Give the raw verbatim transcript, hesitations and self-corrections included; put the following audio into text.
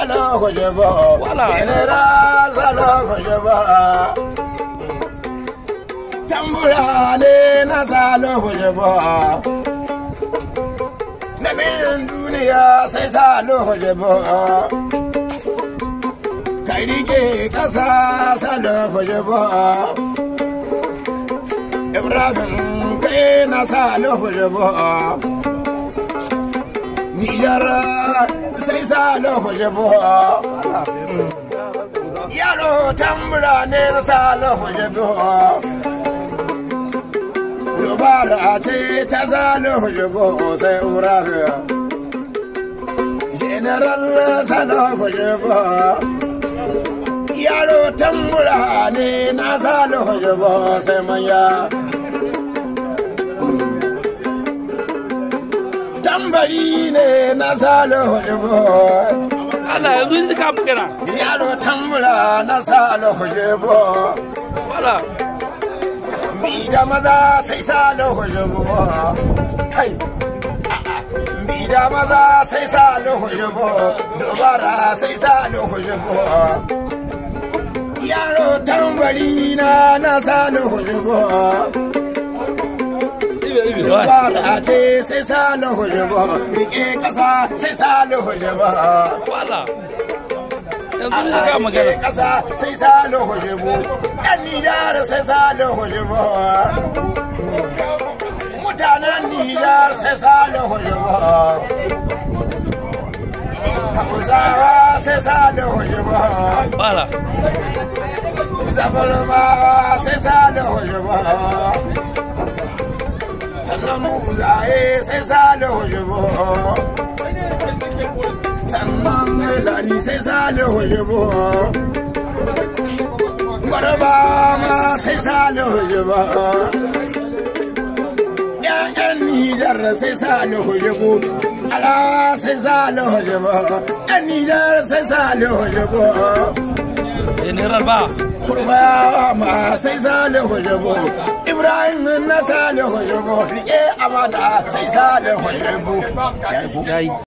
Salihu Jibo. General Salihu Jibo. Tambura ne na Salihu Jibo. Na bin duniya sai Salihu Jibo. Kai rike kasa Salihu Jibo. Ibrahim kai na Salihu Jibo. Nijar sai Salihu Jibo. Yaro tambura ne na Salihu Jibo. Dubara ce ta Salihu Jibo sai Ibrahim. General Salihu Jibo. Yaro tambura ne na Salihu Jibo sai manya. Tambari ne na Salihu Jibo. Allah yanzu ji ka kira. Yaro tambura na Salihu Jibo. Wala. Bi da maza sai Salihu Jibo. Kai. Bi da maza sai Salihu Jibo. Dubara sai Salihu Jibo. Yaro tambari na na Salihu Jibo. Dubara ce sai Salihu Jibo. Rike kasa sai Salihu Jibo. Wala. Yanzu ji ka magana. Rike kasa sai Salihu Jibo. Yan Nijar sai Salihu Jibo. Mutanen Nijar sai Salihu Jibo. Hausawa sai Salihu Jibo. Wala. Zabarmawa sai Salihu Jibo. Sannan buzaye sai Salihu Jibo. Sannan Melani sai Salihu Jibo. Gwarba ma sai Salihu Jibo. Ƴaƴan Nijar sai Salihu Jibo. Ala sai Salihu Jibo. Ƴan Nijar sai Salihu Jibo. General ba. Kurba ma sai Salihu Jibo. Ibrahim na Salihu Jibo. Rike amana sai Salihu Jibo. Yayi.